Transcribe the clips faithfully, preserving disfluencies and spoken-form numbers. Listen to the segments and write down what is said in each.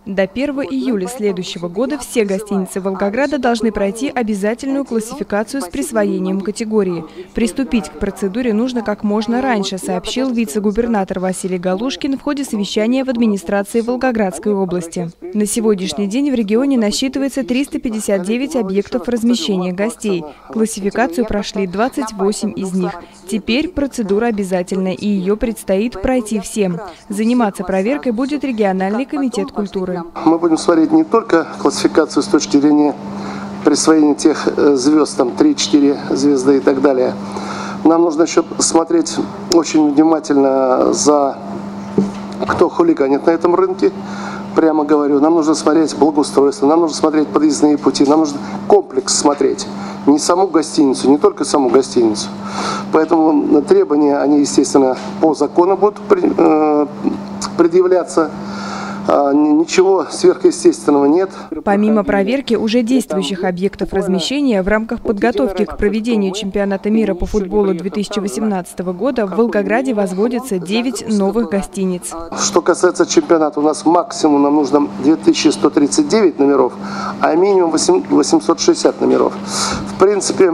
До первого июля следующего года все гостиницы Волгограда должны пройти обязательную классификацию с присвоением категории. Приступить к процедуре нужно как можно раньше, сообщил вице-губернатор Василий Галушкин в ходе совещания в администрации Волгоградской области. На сегодняшний день в регионе насчитывается триста пятьдесят девять объектов размещения гостей. Классификацию прошли двадцать восемь из них. Теперь процедура обязательная, и ее предстоит пройти всем. Заниматься проверкой будет региональный комитет культуры. Мы будем смотреть не только классификацию с точки зрения присвоения тех звезд, там три-четыре звезды и так далее. Нам нужно еще смотреть очень внимательно за кто хулиганит на этом рынке. Прямо говорю, нам нужно смотреть благоустройство, нам нужно смотреть подъездные пути, нам нужно комплекс смотреть. Не саму гостиницу, не только саму гостиницу. Поэтому требования, они, естественно, по закону будут предъявляться. Ничего сверхъестественного нет. Помимо проверки уже действующих объектов размещения, в рамках подготовки к проведению чемпионата мира по футболу две тысячи восемнадцатого года в Волгограде возводится девять новых гостиниц. Что касается чемпионата, у нас максимум нам нужно две тысячи сто тридцать девять номеров, а минимум восемьсот шестьдесят номеров. В принципе,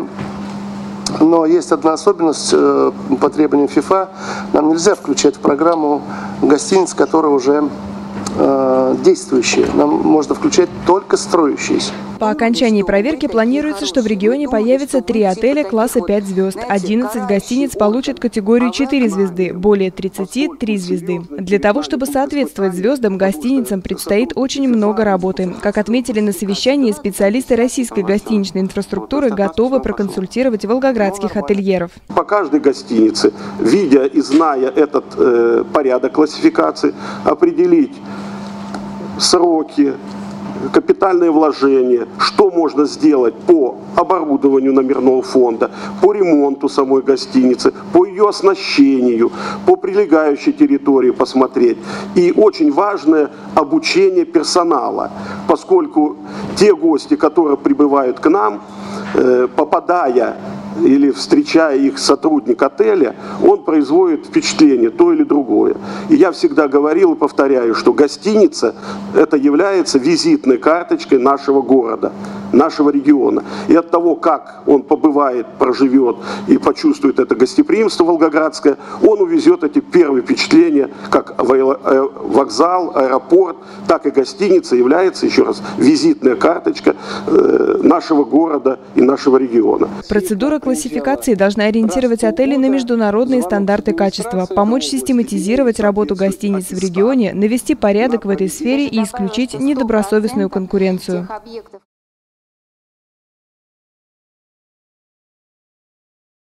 но есть одна особенность по требованиям ФИФА. Нам нельзя включать в программу гостиниц, которые уже действующие. Нам можно включать только строящиеся. По окончании проверки планируется, что в регионе появится три отеля класса пять звезд, одиннадцать гостиниц получат категорию четыре звезды, более тридцати – три звезды. Для того, чтобы соответствовать звездам, гостиницам предстоит очень много работы. Как отметили на совещании, специалисты российской гостиничной инфраструктуры готовы проконсультировать волгоградских ательеров. По каждой гостинице, видя и зная этот э, порядок классификации, определить сроки, капитальные вложения, что можно сделать по оборудованию номерного фонда, по ремонту самой гостиницы, по ее оснащению, по прилегающей территории посмотреть. И очень важное обучение персонала, поскольку те гости, которые прибывают к нам, попадая или встречая их сотрудник отеля, он производит впечатление то или другое. И я всегда говорил и повторяю, что гостиница это является визитной карточкой нашего города, нашего региона. И от того, как он побывает, проживет и почувствует это гостеприимство волгоградское, он увезет эти первые впечатления, как вокзал, аэропорт, так и гостиница является, еще раз, визитная карточка нашего города и нашего региона. Процедура классификации должна ориентировать отели на международные стандарты качества, помочь систематизировать работу гостиниц в регионе, навести порядок в этой сфере и исключить недобросовестную конкуренцию.